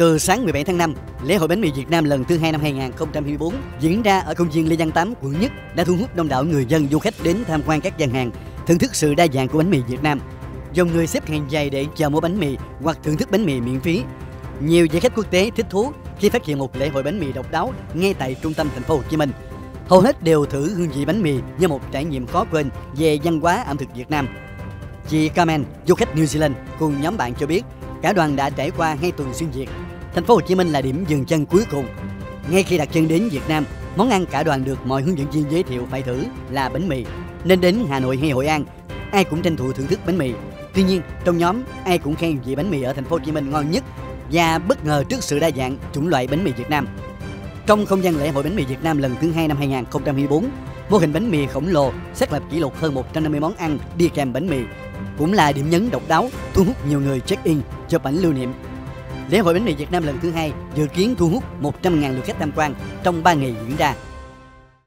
Từ sáng 17 tháng 5, lễ hội bánh mì Việt Nam lần thứ 2 năm 2024 diễn ra ở công viên Lê Văn Tám, quận Nhất đã thu hút đông đảo người dân du khách đến tham quan các gian hàng, thưởng thức sự đa dạng của bánh mì Việt Nam. Dòng người xếp hàng dài để chờ mua bánh mì hoặc thưởng thức bánh mì miễn phí. Nhiều du khách quốc tế thích thú khi phát hiện một lễ hội bánh mì độc đáo ngay tại trung tâm thành phố Hồ Chí Minh. Hầu hết đều thử hương vị bánh mì như một trải nghiệm khó quên về văn hóa ẩm thực Việt Nam. Chị Carmen, du khách New Zealand cùng nhóm bạn cho biết, cả đoàn đã trải qua 2 tuần xuyên Việt. Thành phố Hồ Chí Minh là điểm dừng chân cuối cùng. Ngay khi đặt chân đến Việt Nam, món ăn cả đoàn được mọi hướng dẫn viên giới thiệu phải thử là bánh mì. Nên đến Hà Nội hay Hội An, ai cũng tranh thủ thưởng thức bánh mì. Tuy nhiên, trong nhóm ai cũng khen vị bánh mì ở Thành phố Hồ Chí Minh ngon nhất và bất ngờ trước sự đa dạng chủng loại bánh mì Việt Nam. Trong không gian lễ hội bánh mì Việt Nam lần thứ 2 năm 2024, mô hình bánh mì khổng lồ xác lập kỷ lục hơn 150 món ăn đi kèm bánh mì cũng là điểm nhấn độc đáo thu hút nhiều người check-in chụp ảnh lưu niệm. Lễ hội bánh mì Việt Nam lần thứ 2 dự kiến thu hút 100.000 lượt khách tham quan trong 3 ngày diễn ra.